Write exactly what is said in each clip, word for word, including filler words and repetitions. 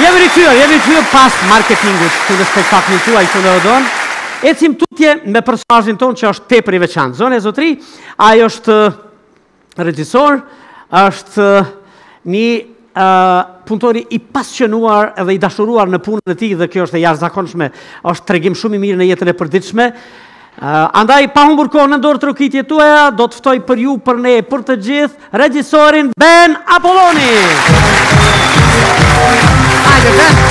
Jemi rikthyer, jemi rikthyer pas marketingut të në spektaklin tuaj që në Odon. Ecim tutje me personazhin ton që është tepër i veçantë. Zone e Zotri, ai është regjisor, është një uh, punëtori i pasionuar edhe i dashuruar në punën e tij dhe kjo është e jashtëzakonshme. Është tregim shumë i mirë në jetën e përditshme. Uh, andaj pa humbur kohën në dorë trokitjet tuaja, do të ftoj për ju, për ne, për të gjithë, regjisorin Ben Apolloni. Hajde, Ben.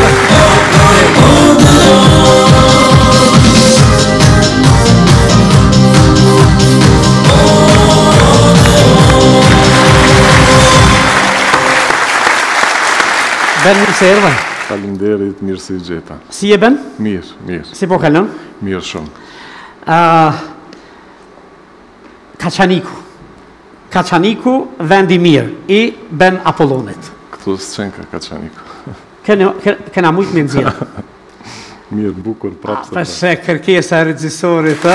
Ben, mirë se erdhe. Faleminderit, mirë se i gjeta. Si je, Ben? Mirë, mirë. Si po kalon? Mirë shumë. Uh, Kaçaniku. Kaçaniku, vendi mirë, i Ben Apollonit. Këtu s'qen ka Kaçaniku. Kena, kena mujtë me nëzirë. Mirë, bukur, prapë se. Përse kërkesa e regjisorit.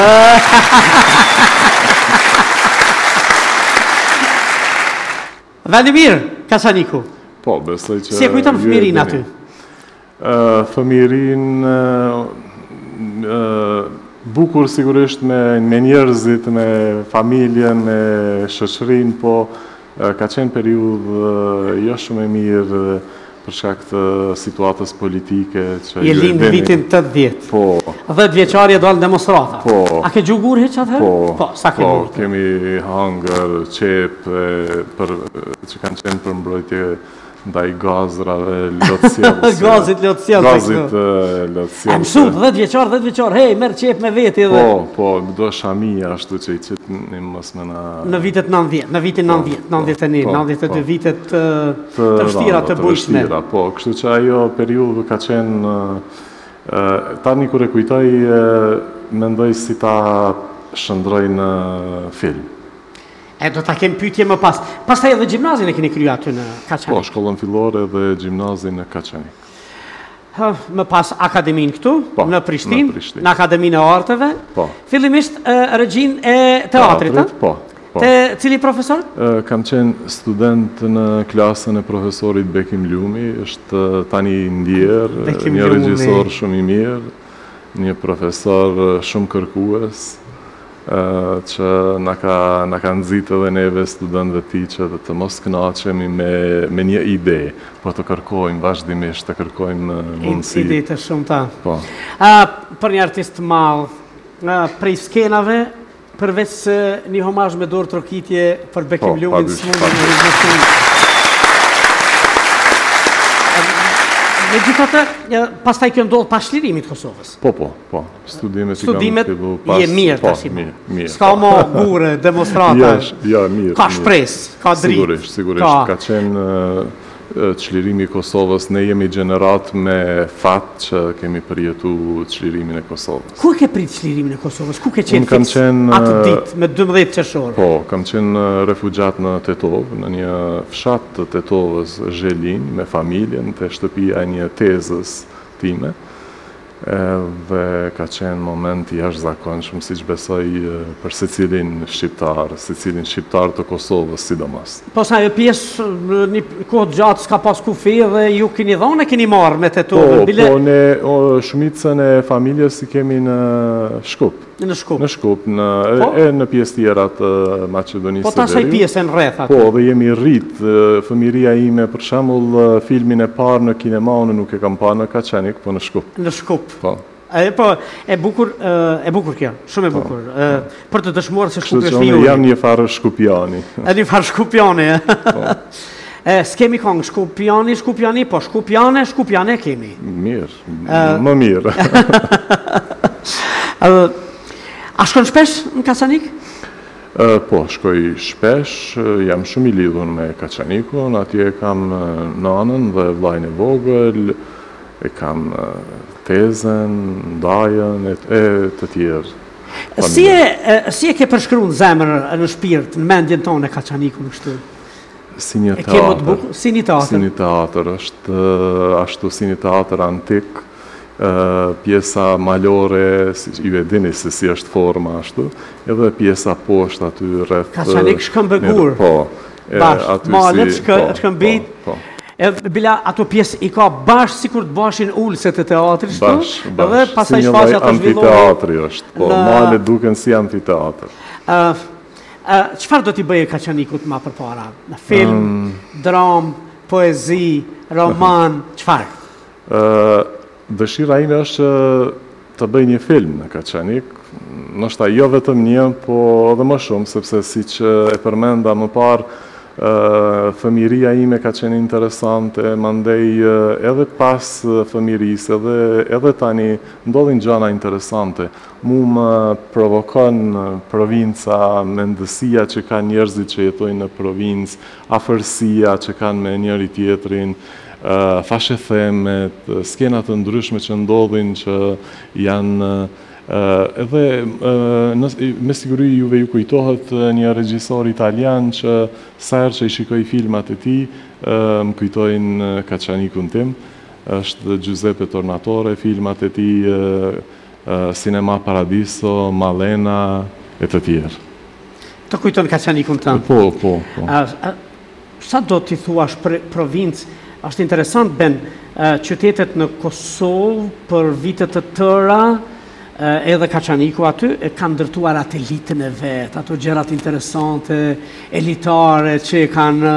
Vendi mirë, Kaçaniku. Po, besoj që... Si e kujton fëmirin aty? Uh, fëmirin... Uh, uh, bukur sigurisht me, me njerëzit, me familjen, me shoqërinë, po uh, ka qenë periudhë uh, jo shumë e mirë uh, për shkak të situatës politike. Që je lind në vitin tetëdhjetë. Po. dhjetë vjeçari e dalë demonstrata. Po. A ke gjugur hiç atëherë? Po. Po, sa ke po, gjugur? Kemi hangër, qep, e, për, që kanë qenë për mbrojtje ndaj gazrave, lotësjelës. Gazit lotësjelës. Gazit lotësjelës. E mësut, dhjetë vjeçar, dhjetë vjeçar, hej, merë qep me veti edhe... Po, po, do shamia ashtu që i qitë një mos me na... Në vitet nëntëdhjetë, në vitin nëntëdhjetë, nëntëdhjetë e një, nëntëdhjetë e dy vitet të vështira të bujshme. Po, kështu që ajo periudhë ka qenë... Tani kur e kujtoj, mendoj si ta shëndroj në film. E do ta kem pyetje më pas. Pastaj edhe gjimnazin e keni kryer aty në Kaçanik. Po, shkollën fillore dhe gjimnazin në Kaçanik. Më pas akademin këtu, po, në Prishtinë, në, Prishtin. në Akademinë e Arteve. Po. Fillimisht regjin e teatrit, teatrit po, po. Te cili profesor? E, kam qenë student në klasën e profesorit Bekim Lumi, është tani ndjer, një regjisor shumë i mirë, një profesor shumë kërkues. Uh, që na ka, na ka nxitë edhe neve studentëve ti që dhe të mos kënaqemi me, me një ide, po të kërkojmë vazhdimisht, të kërkojmë mundësi. Ide të shumë ta. Po. Uh, për një artist malë, uh, prej skenave, përveç uh, një homazh me dorë trokitje për Bekim po, Lumin, s'mundë në regjistrim. Me gjithatë, pastaj kjo ndodhë pas çlirimit Kosovës. Po, po, po. Studimet, Studimet i kam pas... je mirë po, tash. Mirë, mirë. Ska mo gure, demonstrata. Ja, ja, mirë. Ka shpresë, ka dritë. Sigurisht, sigurisht. Ka, ka qenë çlirimi i Kosovës. Ne jemi gjenerat me fat që kemi përjetu çlirimin e Kosovës. Ku ke prit çlirimin e Kosovës? Ku ke qenë fiks atë ditë me dymbëdhjetë qershor? Po, kam qenë refugjat në Tetov, në një fshat të Tetovës Zhelin, me familjen, të shtëpia e një tezës time. Dhe ka qenë moment i jashtëzakonshëm, siç besoj për secilin shqiptar, secilin shqiptar të Kosovës sidomos. Po sa ajo pjesë një kohë gjatë s'ka pas kufi dhe ju keni dhënë, keni marrë me Tetovën. Po, bile... po ne o, shumicën e familjes i kemi në Shkup. Në Shkup. Në Shkup, në po? e në pjesë tjera të Maqedonisë së Veriut. Po ta saj pjesën rreth aty. Po, dhe jemi rrit fëmiria ime, për shembull filmin e parë në kinema, unë nuk e kam parë në Kaçanik, po në Shkup. Në Shkup. Po. E po, e bukur, e bukur kjo, shumë e bukur. Po, po. Për të dëshmuar se Shkupi është një ujë. Jam një farë shkupjani. E një farë shkupjani, e? S'kemi kongë Shkupjani, Shkupjani, po Shkupjane, Shkupjane kemi. Mirë, më mirë. A shkon shpesh në Kaçanik? Po, shkoj shpesh, jam shumë i lidhur me Kaçanikun, atje kam nanën dhe vllajën e vogël, e kam tezën, ndajën, e të tjerë. Si e, si e ke përshkruar në zemër, në shpirt, në mendjen tonë e Kaçanikun kështu? Si një teatr. Si një teatr. Si një teatr, është ashtu si një teatr antik, pjesa malore, ju e dini se si është forma ashtu, edhe pjesa poshtë aty rreth... Kaçanik Shkëmbëgur. Po. Bashkë, malet, Shkëmbit. Edhe bila ato pjesë i ka bashkë sikur të bashin ulëse të teatrit shtu. Bash, bash. Edhe pastaj si një shfaqja lloj të zhvillohet. amfiteatri është, po male duken si amfiteatr. Uh, uh, Çfarë do t'i bëje Kaçanikut më përpara? Në film, um, dram, poezi, roman, çfarë? Uh, dëshira ime është të bëj një film në Kaçanik, ndoshta jo vetëm një, po edhe më shumë, sepse siç e përmenda më parë, Uh, fëmiria ime ka qenë interesante, mandej uh, edhe pas uh, fëmirisë, edhe, edhe tani ndodhin gjana interesante. Mu më provokon uh, provinca, mendësia që ka njerëzit që jetojnë në provincë, afërsia që kanë me njëri tjetrin, uh, fashethemet, uh, skenat të ndryshme që ndodhin që janë uh, Uh, edhe uh, nës, me siguri juve ju kujtohet uh, një regjisor italian që sa herë që i shikoj filmat e tij uh, më kujtojnë uh, Kaçanikun tim, është Giuseppe Tornatore, filmat e tij uh, uh, Cinema Paradiso, Malena e të tjerë. Të kujton Kaçanikun tënd? Po, po, po. Uh, uh, sa do t'i thuash për provincë? Është interesant ben uh, qytetet në Kosovë për vite të tëra. Edhe Kaçaniku aty e kanë ndërtuar atë elitën e vet, ato gjërat interesante, elitare që kanë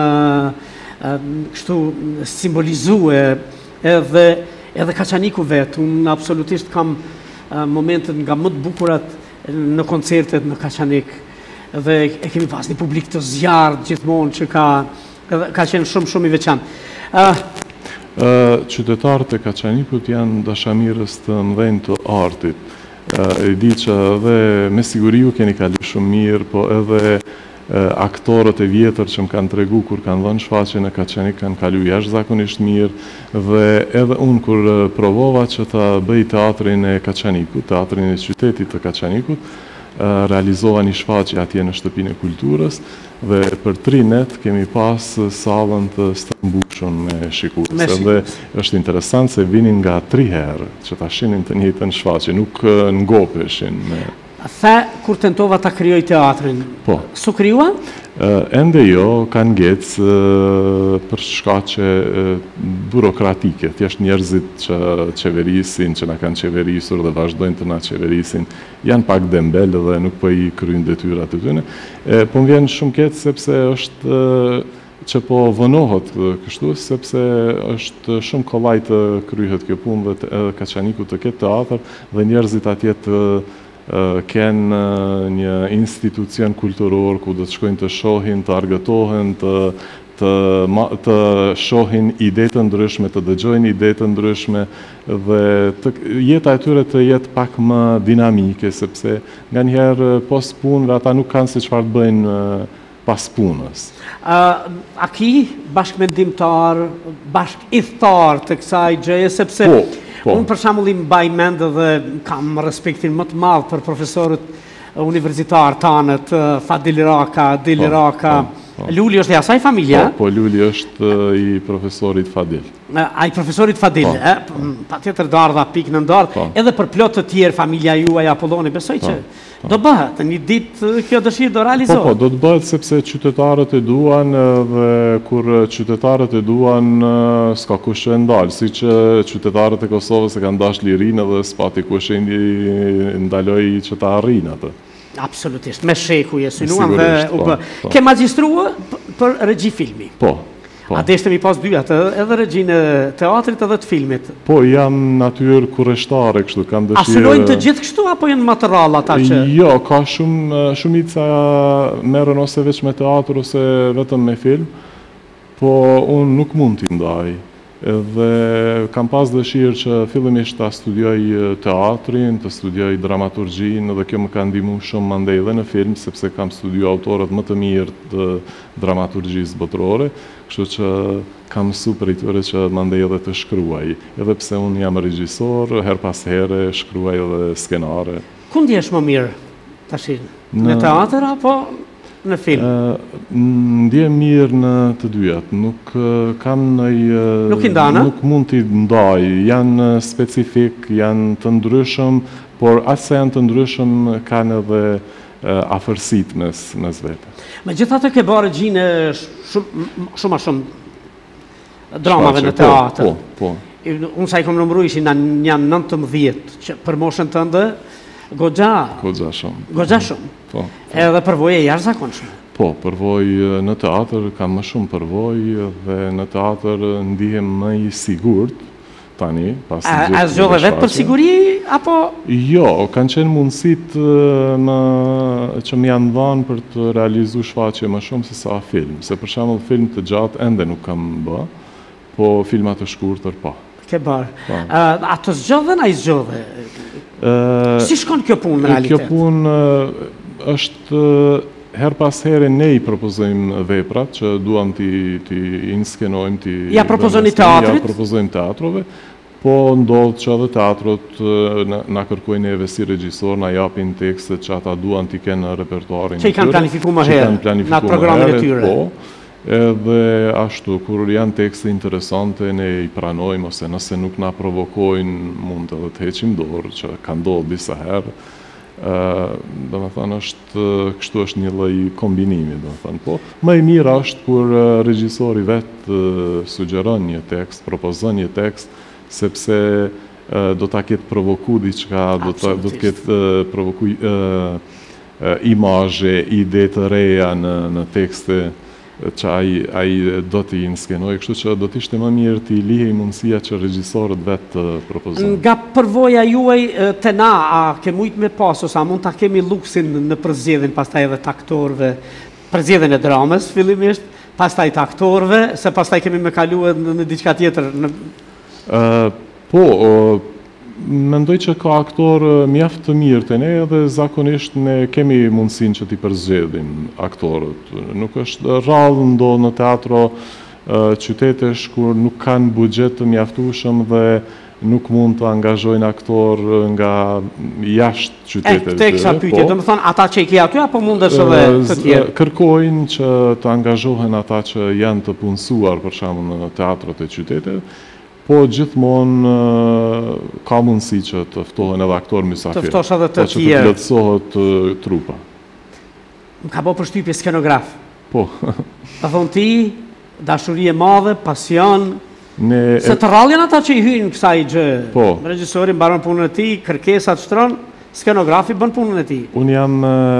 kështu simbolizuar edhe edhe Kaçaniku vet. Unë absolutisht kam momentet nga më të bukurat në koncertet në Kaçanik. Dhe e kemi pas një publik të zjarrt gjithmonë që ka ka qenë shumë shumë i veçantë. Uh, uh, qytetarët e Kaçanikut janë dashamirës të mëdhenj të artit. E di që edhe me siguri ju keni kalu shumë mirë, po edhe aktorët e vjetër që më kanë tregu kur kanë dhënë shfaqje në Kaçanik kanë kalu jashtëzakonisht mirë, dhe edhe unë kur provova që ta bëj teatrin e Kaçanikut, teatrin e qytetit të Kaçanikut, realizova një shfaqje atje në Shtëpinë e Kulturës dhe për tri net kemi pas sallën të stërmbushur me shikues. Dhe është interesant se vinin nga tri herë që ta shihnin të njëjtën shfaqje, nuk ngopeshin me. Tha kur tentova ta krijoj teatrin. Po. Su krijua? Ende jo, kanë ngec për shkaqe burokratike, thjesht njerëzit që qeverisin, që na kanë qeverisur dhe vazhdojnë të na qeverisin, janë pak dembel dhe nuk po i kryjnë detyrat e tyre. Po më vjen shumë keq sepse është që po vënohet kështu, sepse është shumë kollaj të kryhet kjo punë dhe edhe Kaçaniku të ketë teatr dhe njerëzit atje të kenë një institucion kulturor ku do të shkojnë të shohin, të argëtohen, të, të, të shohin ide të ndryshme, të dëgjojnë ide të ndryshme dhe të, jeta e tyre të jetë pak më dinamike, sepse nga njëherë pos punëve ata nuk kanë se çfarë të bëjnë pas punës. Uh, a ki bashkëmendimtar, bashkëidhtar të kësaj gjëje, sepse po. Po. Unë për shembull i mbaj mend dhe kam respektin më të madh për profesorët universitar tanët, Fadil Raka, Dili Raka. Po, po. Luli është e asaj familja? Po, po Luli është i profesorit Fadil. A i profesorit Fadil, po, eh? po. Pa tjetër dardha pik në ndardh, po. Edhe për plot të tjerë familja juaj Apolloni, besoj që po, po. do bëhet, një ditë kjo dëshirë do realizohet. Po, po, do të bëhet sepse qytetarët e duan dhe kur qytetarët e duan s'ka kush e ndalë, si që qytetarët e Kosovës e kanë dash lirinë dhe s'pati kush e ndaloj që ta arrinë atë. Absolutisht, me sheku je synuan dhe u bë. Ke magjistrua për regji filmi. Po. Po. A deshte mi pas dyja, edhe regjinë e teatrit edhe të filmit? Po, jam natyrë kurreshtare, kështu, kam dëshirë... A synojnë të gjithë kështu, apo jenë material ata që... Jo, ka shumë, shumica merren ose veç me teatr, ose vetëm me film, po unë nuk mund t'i ndaj. Dhe kam pas dëshirë që fillimisht ta studioj teatrin, të studioj dramaturgjin, dhe kjo më ka ndihmu shumë mandej dhe në film, sepse kam studiu autorët më të mirë të dramaturgjisë botërore, kështu që kam mësu për i tyre që mandej edhe të shkruaj. Edhe pse unë jam regjisor, her pas here shkruaj edhe skenare. Ku ndjesh më mirë, tashin? Në teatr apo në film? Ndjem mirë në të dyjat, nuk kam nëj... Nuk i ndana? Nuk mund t'i ndaj, janë specifik, janë të ndryshëm, por aqë se janë të ndryshëm, kanë edhe afërsit mes, mes vete. Me gjithatë ke bërë regjinë shumë a shumë dramave në teatr. Po, po. Unë sa i kom nëmëru ishin në janë nëntëmbëdhjetë, që për moshën tënde, goxha. Goxha shumë. Goxha shumë. Po. Edhe përvojë e jashtëzakonshme. Po, përvojë në teatr kam më shumë përvojë dhe në teatr ndihem më i sigurt tani, pas A, a zgjodhe vetë për siguri, apo? Jo, kanë qenë mundësit më, që më janë dhanë për të realizu shfaqje më shumë se sa film. Se për shembull film të gjatë ende nuk kam bë, po filmat të shkurtër pa. Ke bërë. Uh, a të zgjodhe, a i zgjodhe? Uh, si shkon kjo punë në realitet? Kjo punë uh, është her pas here ne i propozojmë veprat që duam t'i inskenojmë, t'i... Ja propozojnë teatrit? Ja propozojmë teatrove, po ndodhë që edhe teatrot na kërkojnë neve si regjisor, na japin tekstet që ata duan t'i kenë në repertuarin që i kanë planifiku më herë, në atë programin e tyre. Po, edhe ashtu, kur janë tekste interesante, ne i pranojmë, ose nëse nuk na provokojnë, mund edhe të heqim dorë, që ka ndodhë disa herë. Do më thënë është, kështu është një lloj kombinimi, do më thënë, po, më i mirë është kur regjisori vetë sugjeron një tekst, propozon një tekst, sepse do ta ketë provoku diçka, do të ketë provoku imazhe, ide të reja në tekste që ai do t'i inskenoj, kështu që do t'ishte më mirë t'i lihej mundësia që regjisorët vetë propozojnë. Nga përvoja juaj të na, a ke mujt me pas, ose a mund t'a kemi luksin në përzgjedhjen pastaj edhe të aktorëve, përzgjedhjen e dramës fillimisht, pastaj të aktorëve, se pastaj kemi me kaluar në diçka tjetër. Po, mendoj që ka aktorë mjaft të mirë të ne dhe zakonisht ne kemi mundësin që t'i përzgjedhim aktorët. Nuk është rrallë ndo në teatro qytetesh kur nuk kanë buxhet të mjaftueshëm dhe nuk mund të angazhojnë aktor nga jashtë qytetet. E, te kisha pyetje, do të thonë ata që i ke aty apo mundesh edhe të tjerë? Kërkojnë që të angazhohen ata që janë të punësuar për shembull në teatrot e qytetit. Po gjithmonë ka mundësi që të ftohen edhe aktor mysafir. Të ftosh edhe të tjerë. Po që të plotësohet trupa. Më ka bërë përshtypje skenograf. Po. Ta thonë ti, dashuri e madhe, pasion. Se të rrallin ata që i hyjnë kësaj gjë. Po. Regjisori mbaron punën e tij, kërkesat shtron, skenografi bën punën e tij. Unë jam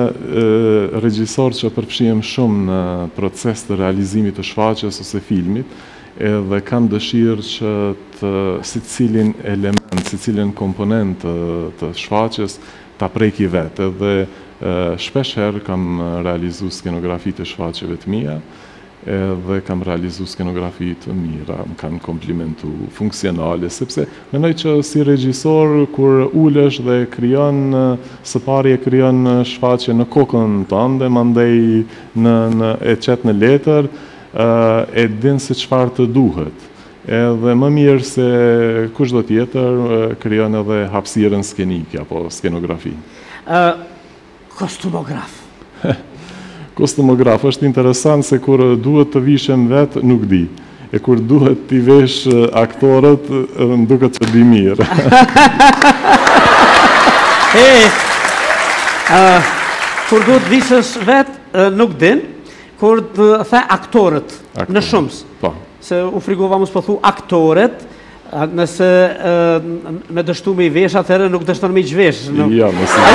regjisor që përfshihem shumë në proces të realizimit të shfaqjes ose filmit. Edhe kam dëshirë që të si cilin element, si cilin komponent të shfaqjes ta preki vetë. Edhe shpesh herë kam realizu skenografi të shfaqjeve të mia, edhe kam realizu skenografi të mira, më kanë komplimentu funksionale, sepse mendoj që si regjisor, kur ulesh dhe krijon, së pari e krijon shfaqje në kokën tënde, mandej në e qet në letër, e din se çfarë të duhet. Edhe më mirë se kushdo tjetër krijon edhe hapësirën skenike apo skenografi. Kostumograf. Kostumograf është interesant se kur duhet të vishem vetë nuk di. E kur duhet t'i vesh aktorët, më duket që di mirë. E, kur duhet vishesh vetë nuk din. Kur të the aktorët në shumës, se u frigova mu s'po thu aktorët, nëse me dështu me i vesh, atëherë nuk dështon me i gjvesh. Ja, më si.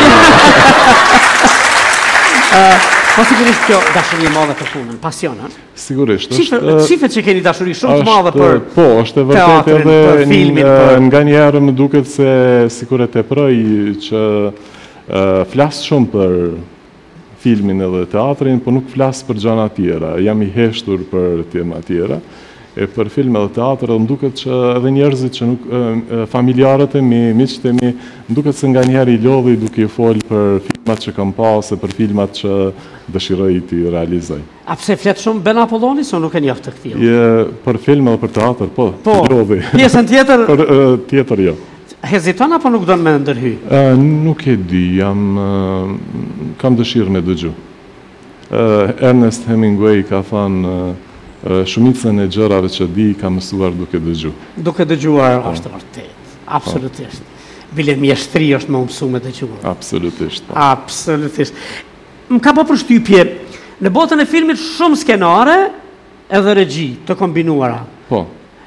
Po sigurisht kjo dashuri e madhe për punën, pasion, ha? Sigurisht. Qifet që keni dashuri shumë të madhe për po, është e vërtet edhe nga njerë më duket se sikur e teproj që flasë shumë për filmin edhe teatrin, po nuk flasë për gjana tjera. Jam i heshtur për tema tjera. E për film edhe teatr, më duket që edhe njerëzit që nuk, familjarët e mi, miqët e mi, më duket se nga njerë i lodhi duke i folë për filmat që kam pa, ose për filmat që dëshiroj t'i realizoj. A pse fletë shumë Ben Apollonis, o nuk e njoftë të këtio? Për film edhe për teatr, po, lodhi. Pjesën tjetër? Tjetër, jo. Heziton apo nuk do në me ndërhy? Nuk e di, jam, kam dëshirë me dëgju. Ernest Hemingway ka thënë, shumicën e gjërave që di ka mësuar duke dëgju. Duke dëgjuar është vërtet, absolutisht. Bile mjeshtri është më mësu me dëgjuar. Absolutisht. Absolutisht. Më ka po përshtypje, në botën e filmit shumë skenare edhe regji të kombinuara. Po.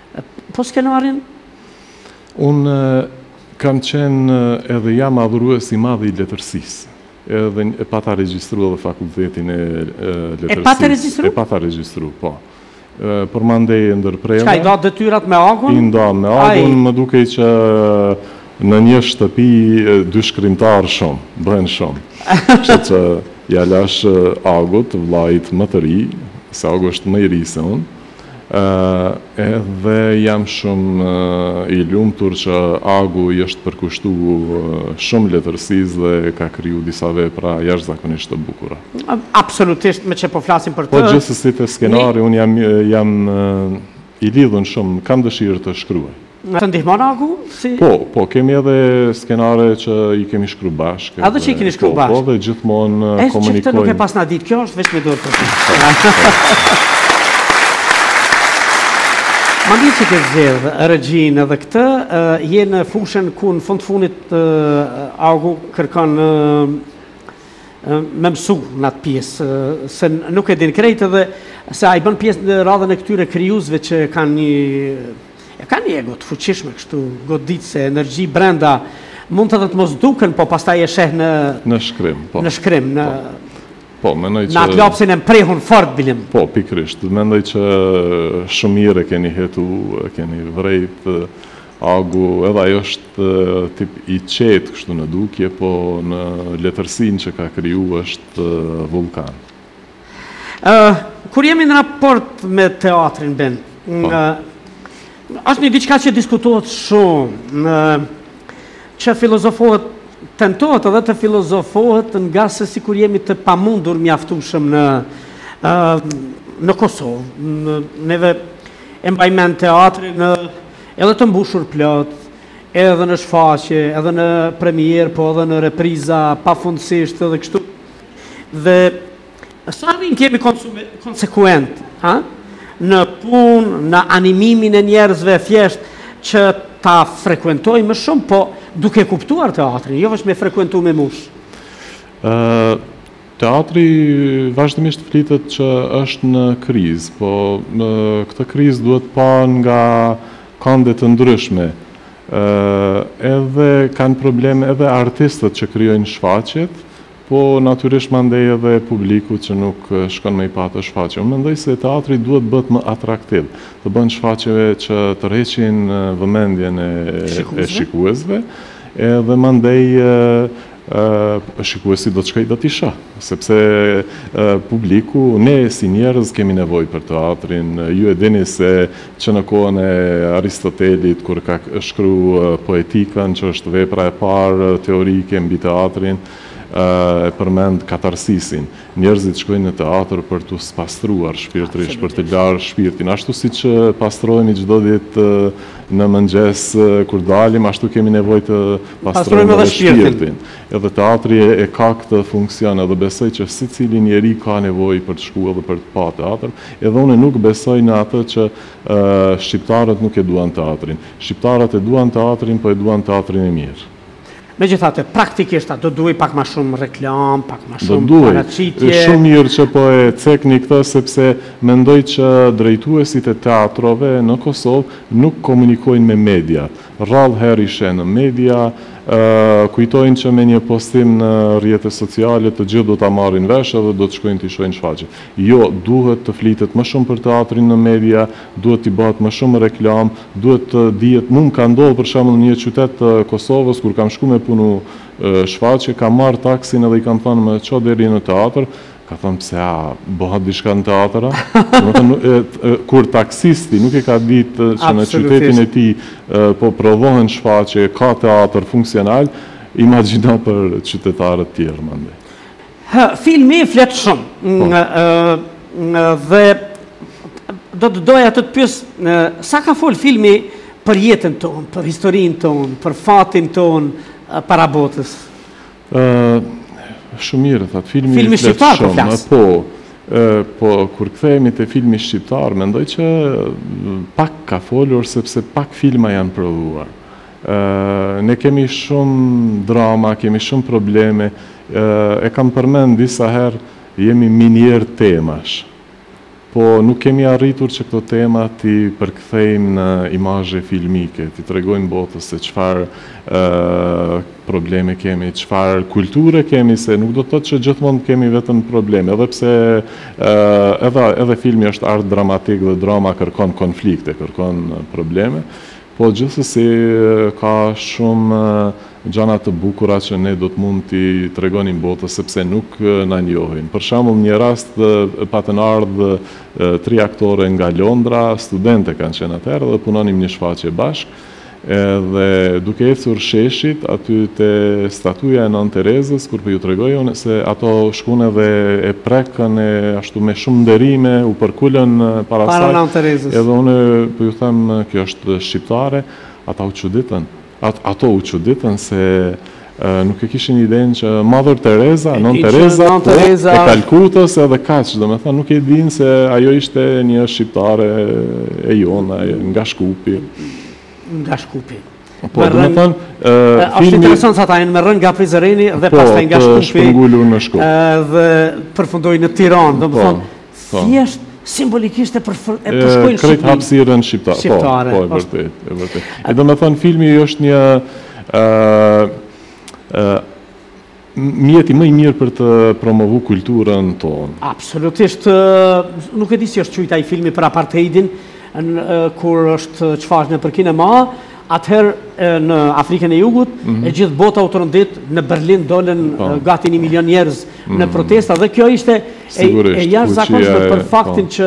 Po skenarin? Unë kam qenë edhe jam adhurues i madh i letërsisë. Edhe e pata regjistru edhe fakultetin e letërsisë. E pata regjistru? E pata regjistru, po. Për mandej ndërprema. Qka, i da detyrat me agun? I nda me agun, më duke që në një shtëpi dy shkrimtarë shumë, bëhen shumë. Që që ja lash agut, vlajt më të ri, se agu është më i ri se unë, edhe jam shumë i lumtur që agu i është përkushtu shumë letërsisë dhe ka kriju disa vepra jashtëzakonisht të bukura. Absolutisht, me që po flasim për të... Po gjithsesi te skenari, unë jam, jam i lidhën shumë, kam dëshirë të shkruaj. Të ndihmon agu? Si... Po, po, kemi edhe skenare që i kemi shkru bashkë. A dhe që i keni shkru bashkë? Po, po, dhe gjithmonë komunikojnë. E, që këtë nuk e pas nga ditë, kjo është veç me dorë të të. Ma di që ke zedhë, regjinë edhe këtë, je në fushën ku në fund funit agu kërkon me mësu në atë pjesë, se nuk e din krejtë edhe se a i bën pjesë në radhën e këtyre kryuzve që kanë një, e ka një ego të fuqishme kështu, goditse, energji brenda, mund të dhe të mos duken, po pastaj e sheh në... Në shkrim, po. Në shkrim, në... Po, menoj që... Në atë lapsin e mprehun fort, bilim. Po, pikrisht. Mendoj që shumë mirë e keni hetu, e keni vrejt, agu, edhe ajo është tip i qetë kështu në dukje, po në letërsin që ka kriju është vulkan. Kur jemi në raport me teatrin, Ben, është një diçka që diskutohet shumë, që filozofohet, tentohet edhe të filozofohet nga se si kur jemi të pamundur mjaftueshëm në, në Kosovë. Neve e mbajmen teatrin edhe të mbushur plot, edhe në shfaqje, edhe në premier, po edhe në repriza, pa fundësisht edhe kështu. Dhe sa rinj kemi konsekuent, ha? Në punë, në animimin e njerëzve thjesht që ta frekuentoj më shumë, po duke kuptuar teatrin, jo veç me frekuentu me mush. Teatri vazhdimisht flitet që është në krizë, po këtë krizë duhet pa nga kande të ndryshme. Edhe kanë probleme edhe artistët që krijojnë shfaqjet, po natyrisht mandej edhe publiku që nuk shkon me i patë shfaqje. Unë mendoj se teatri duhet bët më atraktiv, të bën shfaqjeve që të rreqin vëmendjen e shikuesve, edhe mandej shikuesi do të shkoj do t'i shoh, sepse publiku, ne si njerëz kemi nevojë për teatrin. Ju e dini se që në kohën e Aristotelit, kur ka shkruar Poetikën, që është vepra e parë teorike mbi teatrin, e përmend katarsisin. Njerëzit shkojnë në teatr për të pastruar shpirtërisht, për të larë shpirtin. Ashtu si që pastrojmë çdo ditë në mëngjes kur dalim, ashtu kemi nevojë të pastrojmë edhe shpirtin. Edhe teatri e ka këtë funksion, edhe besoj që secili njeri ka nevojë për të shkuar dhe për të pa teatr. Edhe unë nuk besoj në atë që shqiptarët nuk e duan teatrin. Shqiptarët e duan teatrin, po e duan teatrin e mirë. Me gjithate, praktikisht, do duaj pak ma shumë reklam, pak ma shumë paraqitje. Do shumë mirë që po e cekni këtë, sepse mendoj që drejtuesit e teatrove në Kosovë nuk komunikojnë me media. Rrallë herë ishe në media, kujtojnë që me një postim në rrjete sociale të gjithë do të marrin vesh edhe do të shkojnë të shojnë shfaqje. Jo, duhet të flitet më shumë për teatrin në media, duhet t'i bëhet më shumë reklam, duhet të dihet, mund ka ndodhur për shembull në një qytet të Kosovës kur kam shku me punu shfaqje, kam marrë taksin edhe i kam thënë më ço deri në teatr, ka thënë pse a bëhet diçka në teatr? Kur taksisti nuk e ka ditë që në qytetin e tij po provohen shfaqje, ka teatr funksional, imagjino për qytetarët tjerë mandej. Filmi flet shumë. Dhe do të doja të të pyes, sa ka fol filmi për jetën tonë, për historinë tonë, për fatin tonë para botës? Shumë mirë, thatë, filmi... Filmi shqiptar, po flasë? Po, po, kur këthejemi të filmi shqiptar, mendoj që pak ka folur, sepse pak filma janë prodhuar. Ne kemi shumë drama, kemi shumë probleme, e kam përmend disa herë, jemi minjer temash. po nuk kemi arritur që këto tema ti përkthejmë në imazhe filmike, ti tregojmë botës se çfarë probleme kemi, çfarë kulture kemi, se nuk do të thotë që gjithmonë kemi vetëm probleme, edhe pse edhe edhe filmi është art dramatik dhe drama kërkon konflikte, kërkon probleme, po gjithsesi ka shumë gjana të bukura që ne do të mund t'i tregonim botës sepse nuk na njohin. Për shembull, një rast patën ardhë tri aktore nga Londra, studente kanë qenë atëherë dhe punonim një shfaqje bashkë. Edhe duke ecur sheshit aty te statuja e Nën Terezës, kur po ju tregoj unë se ato shkuan edhe e prekën e ashtu me shumë nderime, u përkulën para saj. Para Nën Terezës. Edhe unë po ju them kjo është shqiptare, ata u çuditën. At, ato u çuditën se uh, nuk e kishin idenë që Mother Teresa, Nën Tereza, po, e Kalkutës edhe kaq, domethënë nuk e dinë se ajo ishte një shqiptare e jona, nga Shkupi. Nga Shkupi. Po, domethënë, uh, është interesant sa ata janë me rënë nga Prizreni dhe pastaj nga Shkupi. Shpërngulur në Shkup. Uh, dhe përfundoi në Tiranë, domethënë, thjesht simbolikisht e përshkojnë krejt hapësirën shqiptare. Po, po, e vërtet, e vërtet. E do me thonë, filmi është një mjeti më i mirë për të promovu kulturën tonë. Absolutisht, nuk e di si është qujta i filmi për apartheidin, kur është qfaqnë për kinema, atëherë në Afrikën e Jugut, e gjithë bota u trondit, në Berlin dolen gati një milion njerëz në protesta, dhe kjo ishte e jashtëzakonshme për faktin që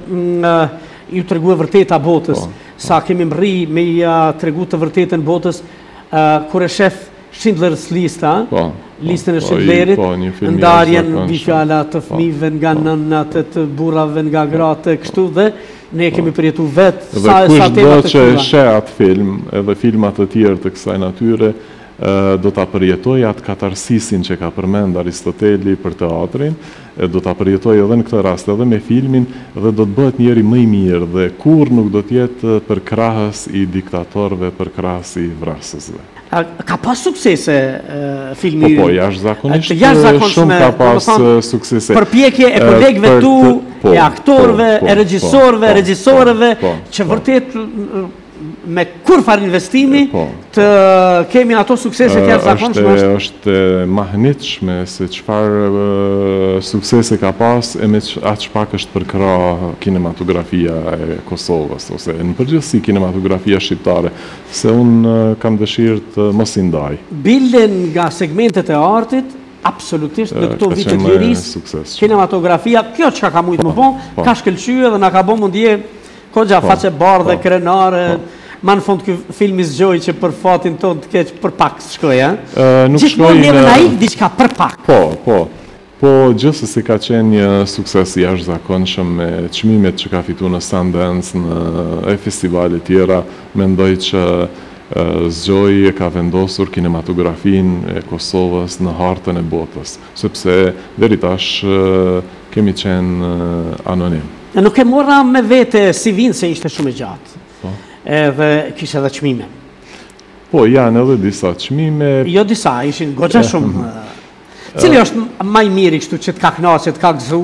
ju tregu e vërteta botës, sa kemi mri me tregu të vërtetën botës, kur e shef Schindler's List, listën e Schindlerit, ndarjen vi fjala të fëmijëve nga nënat, të burrave nga gratë, kështu dhe ne kemi përjetu vetë sa e sa temat të këtura. Dhe kushdo që e sheh atë film, edhe filmat të tjerë të kësaj natyre, do ta përjetoj atë katarsisin që ka përmend Aristoteli për teatrin, do ta përjetoj edhe në këtë rast edhe me filmin dhe do të bëhet njeri më i mirë dhe kur nuk do të jetë përkrahës i diktatorëve, përkrahës i vrasësve. Ka pas suksese filmi? Po, po, jashtëzakonisht shumë ka pas suksese. Përpjekje e kolegëve tu, e aktorëve, e regjisorëve, regjisorëve, që vërtet me kur far investimi të kemi ato suksese të jashtëzakonshme. Është mahnitshme se çfarë suksese ka pas e me aq pak është përkrah kinematografia e Kosovës ose në përgjithësi kinematografia shqiptare, se unë kam dëshirë të mos i ndaj. Bilen nga segmentet e artit, absolutisht në këto vite të liris, kinematografia, kjo që ka mujtë më bon, ka shkëlqyë dhe nga ka bon mundje kogja faqe bardhe, krenare, ma në fund këtë filmi zgjoj që për fatin tonë të keqë për pak së shkoj, e? Gjithë mund njëve na ikë diqka për pak. Po, po. Po, gjithë si ka qenë një sukses i jashtëzakonshëm me çmimet që ka fitu në Sundance, në festivalet tjera, mendoj që zgjoj e ka vendosur kinematografin e Kosovës në hartën e botës, sepse deri tash kemi qenë anonim. Nuk e mora me vete si vinë se ishte shumë e gjatë, edhe kishe edhe qmime. Po, janë edhe disa qmime. Jo disa, ishin goxha shumë. Cili është maj miri kështu që t'ka kna, që t'ka gëzu,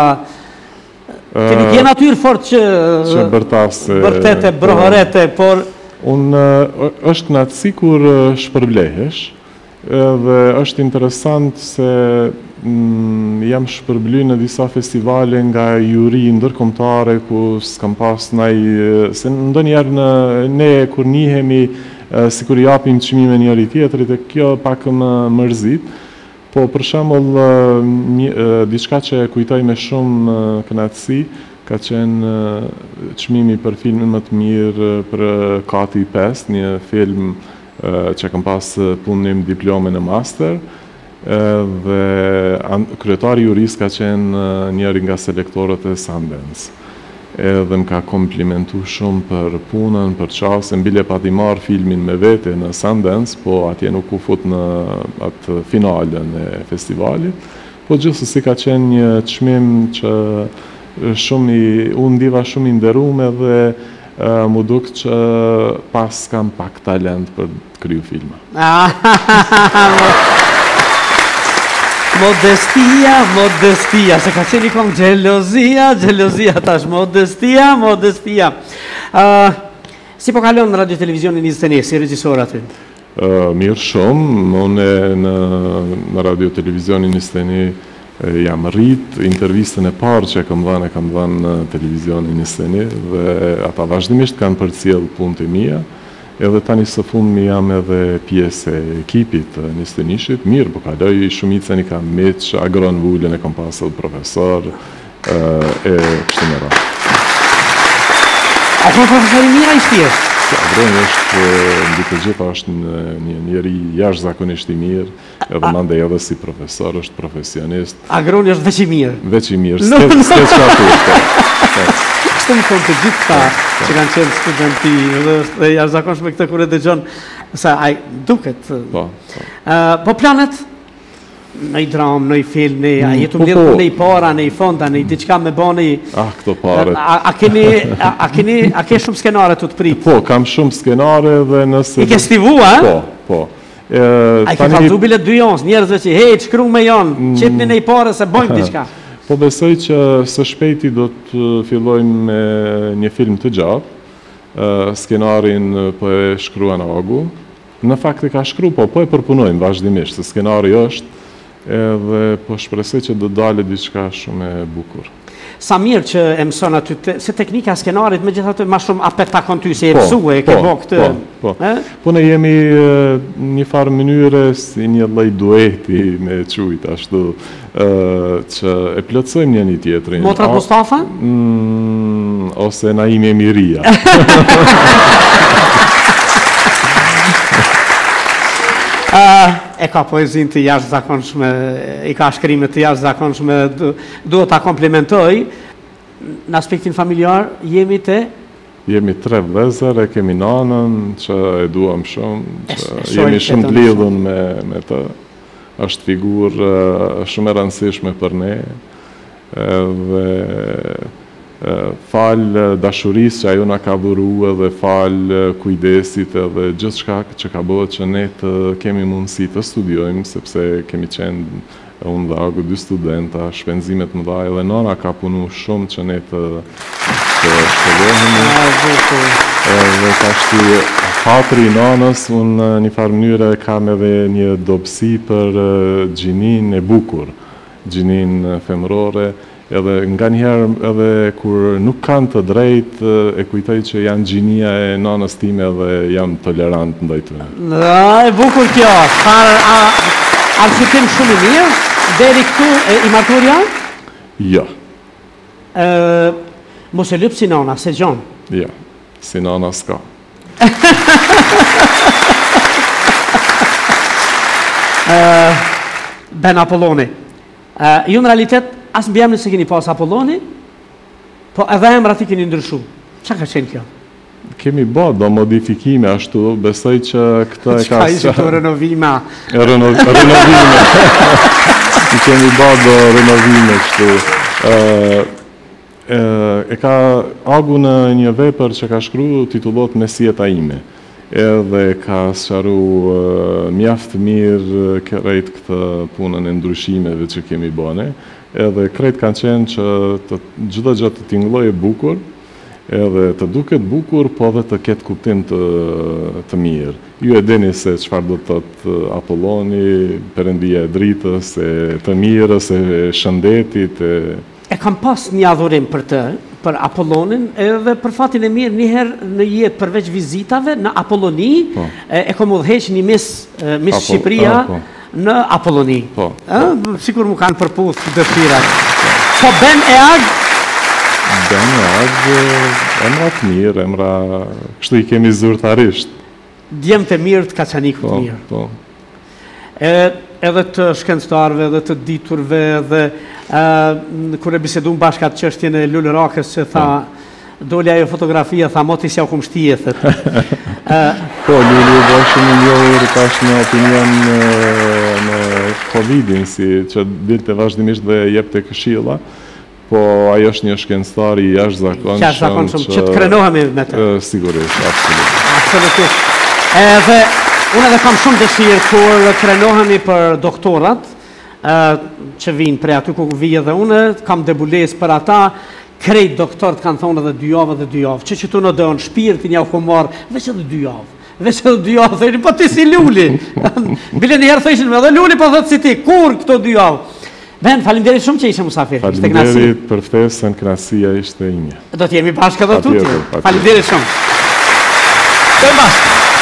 të nuk jenë atyr fort që bërtete, brohorete, por... Unë është në atësi kur shpërblehesh, dhe është interesant se jam shpërbly në disa festivale nga juri ndërkombëtare ku s'kam pas naj... Se ndonjëherë në ne kur njihemi si kur japim çmime njëri tjetrit e kjo pak më mërzit, po për shembull diçka që kujtoj me shumë kënaqësi ka qenë çmimi për filmin më të mirë për Kati pesë, një film që kam pas punim diplome në master, dhe kryetari i jurisë ka qenë njëri nga selektorët e Sundance. Edhe më ka komplimentu shumë për punën, për qasë, mbile pati marë filmin me vete në Sundance, po atje nuk u fut në atë finalen e festivalit, po gjithsesi ka qenë një çmim që shumë i, unë ndiva shumë i nderume dhe uh, mu duk që pas kam pak talent për të kriju filma. Modestia, modestia, se ka qeni kom gjelozia, gjelozia tash, modestia, modestia. Uh, si po kalon në radio televizionin njëzet e një, si regjisor aty? Uh, mirë shumë, unë në, në radio televizionin njëzet e një jam rrit, intervistën e parë që e kam dhënë, e kam dhënë në televizionin njëzet e një dhe ata vazhdimisht kanë përcjell punët e mia. Edhe tani së fundmi jam edhe pjesë e ekipit njëzet e njëshit. Mirë, po kaloj shumicën i kam meq, agron vullën e kam pasur profesor, e kështu me radhë. A ka profesori mira i shtjes? Agroni është, mbi të gjitha është një njeri jashtëzakonisht i mirë, edhe mandej edhe si profesor, është profesionist. Agroni është veç i mirë? Veç i mirë, s'ke qatur. Kështë më thonë të gjithë ta që kanë qenë studenti, dhe jashtëzakonshme këtë kur e dëgjon, sa ai duket. Po, po planet? Në i dram, në i film, në i jetu më lidhë në i para, në i fonda, në i diqka me bo në i... Ah, këto paret. A keni, a keni, a ke shumë skenare të të pritë? Po, kam shumë skenare dhe nëse... I ke stivu, a? Po, po. A i ke kaldu bilet dy jonës, njerëzve që, hej, që kru me jonë, qëtni në i pare se bojmë diqka. Po besoj që së shpejti do të fillojmë me një film të gjatë, skenarin po e shkruan Agu. Në fakt e ka shkru, po po e përpunojmë vazhdimisht, se skenari është, edhe po shpresoj që do dalë diçka shumë e bukur. Sa mirë që e mëson aty, se teknika skenarit me gjithatë ma shumë apet takon ty, se e mësue, e ke bo këtë... Po, po. Po ne jemi një farë mënyre si një lloj dueti me qujt, ashtu, që e plotësojmë një një tjetrin. Motrat Mustafa? Ose Naimi Emiria. E ka poezin të jashtëzakonshme, i ka shkrimet të jashtëzakonshme, duhet ta komplementoj. Në aspektin familjar, jemi të? Jemi tre vëllezër, e kemi nanën, që e duam shumë, që jemi shumë të lidhun me të. Është figurë shumë e rëndësishme për ne, dhe falë dashurisë që ajo na ka dhuru dhe falë kujdesit edhe gjithë shka që ka bëhet që ne të kemi mundësi të studiojmë, sepse kemi qenë unë dhe Agu dy studenta, shpenzimet më dha edhe nona ka punu shumë që ne të shkollohemi. Dhe ka shti hatri nanës, unë një farë mënyre kam edhe një dobësi për gjinin e bukur, gjinin femërore, edhe nga njëherë edhe kur nuk kanë të drejt, e kujtoj që janë gjinia e nanës time dhe jam tolerant ndaj tyre. E bukur kjo, arsitim shumë i mirë, deri këtu i martur janë? Ja. Mos e lypë si nana, se gjonë? Ja, si nana s'ka. Ben Apolloni, ju në realitet asë mbi emrin se keni pas Apolloni, po edhe emrat i keni ndryshu. Qa ka qenë kjo? Kemi ba do modifikime ashtu, besoj që këta e ka... Qa ishë të renovima? Renovime. Kemi ba do renovime kështu. E ka Agu në një vepër që ka shkru titullot Mesjeta ime. Edhe ka sqaru mjaft mirë krejt këtë punën e ndryshimeve që kemi bëne. Edhe krejt kanë qenë që gjitha gjatë të tingloj e bukur, edhe të duket bukur, po dhe të ketë kuptim të mirë. Ju e dini se qëfar do të të Apolloni, perëndia e dritës, të mirës, e shëndetit. E kam pas një adhurim për të, për Apollonin, edhe për fatin e mirë njëherë në jetë përveç vizitave, në Apolloni, e kom udheq një mis Shqipëria, në Apolloni. Sikur mu kanë përputh dëshirat. Po Ben e Ag? Ben e Ag, emra të mirë, emra... Kështu i kemi zyrtarisht. Djemë të mirë të Kaçanikut të mirë. Po, po. Edhe të shkencëtarve, edhe të diturve, edhe kër e bisedun bashkat çështjen e Lule Rakës, që tha, doli ajo fotografia, tha, moti si au kum shtije, thët. Po, Luli u bërë shumë njohur, ka është një opinion në Covidin, si që dilte vazhdimisht dhe jep të këshilla, po ajo është një shkencëtar i jashtëzakonshëm që të krenohemi me të. Sigurisht, absolutisht. Absolutisht. Edhe, unë edhe kam shumë dëshirë kur krenohemi për doktorat, që vinë prej aty ku vijë edhe unë, kam debulesë për ata, krejt doktorët kanë thonë edhe dy javë dhe dy javë, që që tu në dënë shpirtin ja u marë, veç edhe dy javë, veç edhe dy javë, thëjnë, po ti si Luli, bile njëherë thëjshin me, dhe Luli po thëtë si ti, kur këto dy javë? Ben, falimderit shumë që ishe musafir, ishte knasi. Falimderit për ftesën, knasia ishte ime. Do t'jemi bashkë edhe tuti, falimderit shumë. Të bashkë.